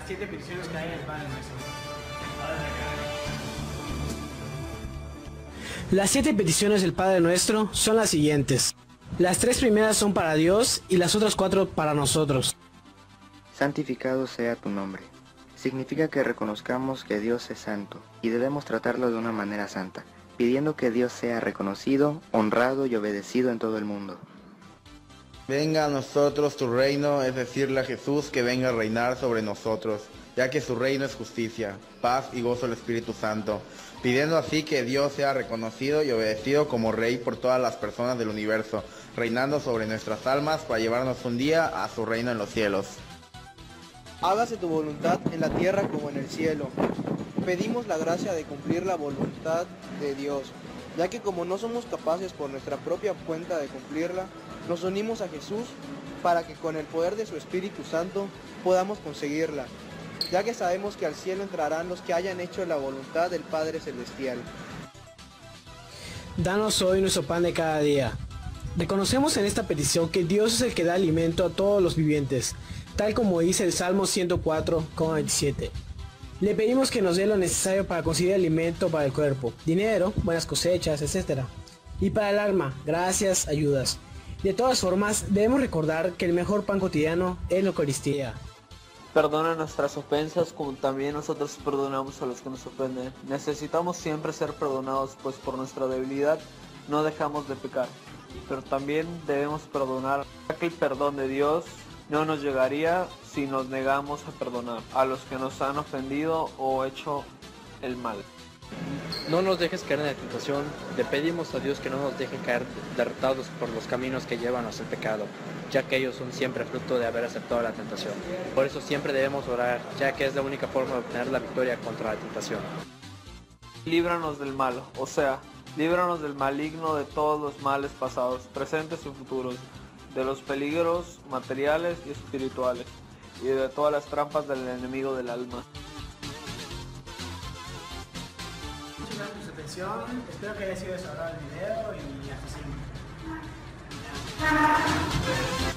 7 peticiones que hay en el Padre Nuestro. Las 7 peticiones del Padre Nuestro son las siguientes. Las 3 primeras son para Dios y las otras 4 para nosotros. Santificado sea tu nombre. Significa que reconozcamos que Dios es santo y debemos tratarlo de una manera santa, pidiendo que Dios sea reconocido, honrado y obedecido en todo el mundo. Venga a nosotros tu reino, es decirle a Jesús que venga a reinar sobre nosotros, ya que su reino es justicia, paz y gozo del Espíritu Santo, pidiendo así que Dios sea reconocido y obedecido como Rey por todas las personas del universo, reinando sobre nuestras almas para llevarnos un día a su reino en los cielos. Hágase tu voluntad en la tierra como en el cielo. Pedimos la gracia de cumplir la voluntad de Dios, ya que como no somos capaces por nuestra propia cuenta de cumplirla, nos unimos a Jesús para que con el poder de su Espíritu Santo podamos conseguirla, ya que sabemos que al cielo entrarán los que hayan hecho la voluntad del Padre Celestial. Danos hoy nuestro pan de cada día. Reconocemos en esta petición que Dios es el que da alimento a todos los vivientes, tal como dice el Salmo 104,27. Le pedimos que nos dé lo necesario para conseguir alimento para el cuerpo, dinero, buenas cosechas, etc. Y para el alma, gracias, ayudas. De todas formas, debemos recordar que el mejor pan cotidiano es la Eucaristía. Perdona nuestras ofensas como también nosotros perdonamos a los que nos ofenden. Necesitamos siempre ser perdonados, pues por nuestra debilidad no dejamos de pecar. Pero también debemos perdonar, ya que el perdón de Dios no nos llegaría si nos negamos a perdonar a los que nos han ofendido o hecho el mal. No nos dejes caer en la tentación, le pedimos a Dios que no nos deje caer derrotados por los caminos que llevan hacia el pecado, ya que ellos son siempre fruto de haber aceptado la tentación. Por eso siempre debemos orar, ya que es la única forma de obtener la victoria contra la tentación. Líbranos del mal, o sea, líbranos del maligno, de todos los males pasados, presentes y futuros, de los peligros materiales y espirituales, y de todas las trampas del enemigo del alma. Muchas gracias por su atención, espero que haya sido de su agrado el video y hasta siempre.